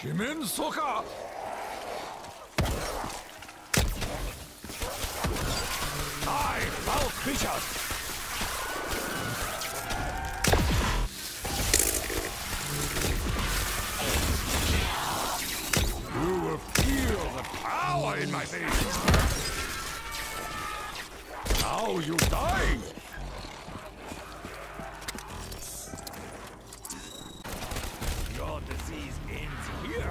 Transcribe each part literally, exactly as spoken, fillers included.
Shimen Soka! Die, foul creatures! You will feel the power in my veins! Now you die! Your disease ends here!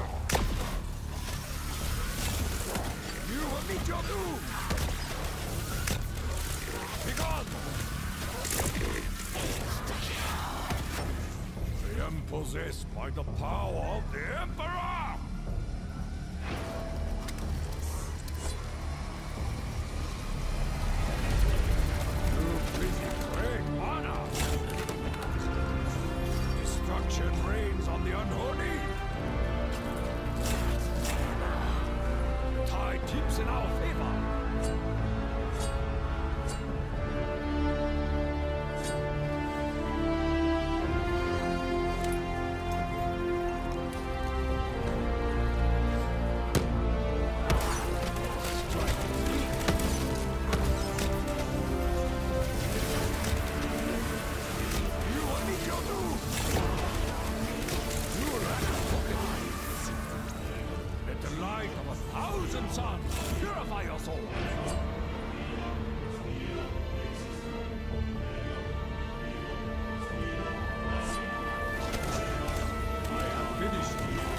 You will meet your doom! Begone! I am possessed by the power of the Emperor! You visit great honor! Destruction reigns on the unholy! The tide tips in our favor! Purify your soul! I have finished.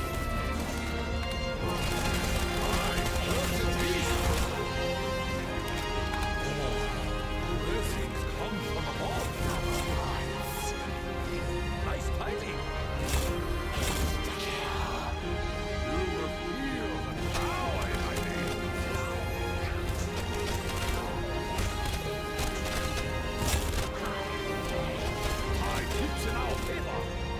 I perfect peace! Blessings come from above! Nice fighting! You will feel the power in my name! Tips in our favor!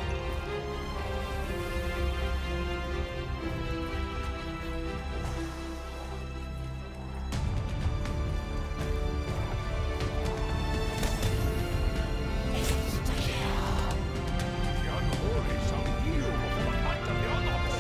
The unholy shall yield before the might of the honorable!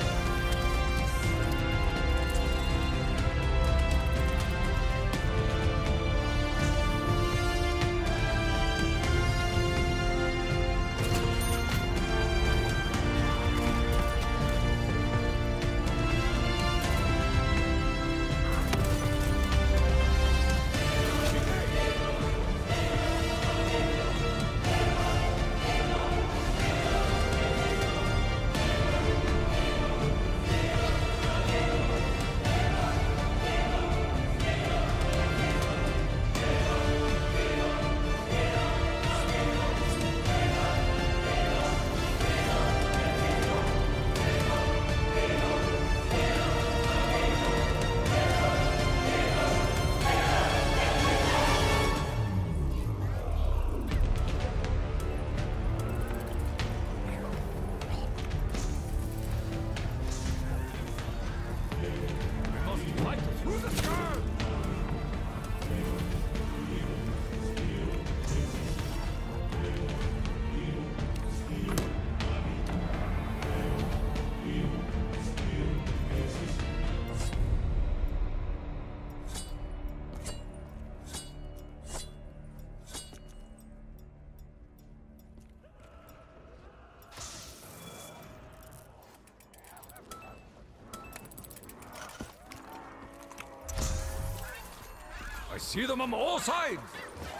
I see them on all sides!